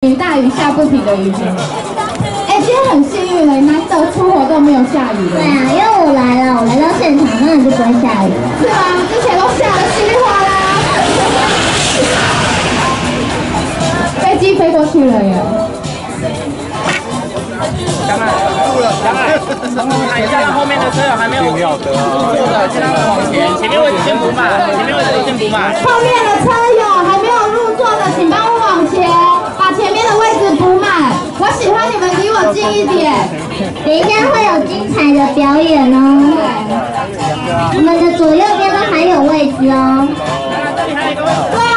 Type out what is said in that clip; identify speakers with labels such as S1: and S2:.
S1: 雨大雨下不停的雨。哎，今天很幸运了，难得出活动没有下雨了。
S2: 对啊，因为我来到现场，当然就不会下雨了。
S1: 是吗？之前都下得稀里哗啦。飞机飞过去了耶。
S3: 江岸，看一下后面的车友还没有入座的，现在往前面位置先补满，前面位置先补满。
S1: 后面的车友还没有入座的，请帮我往前，把前面的位置补满。我喜欢你们离我近一点。
S2: 等一下会有精彩的表演哦。我们的左右边都还有位置哦。
S3: 这里还有一个位置。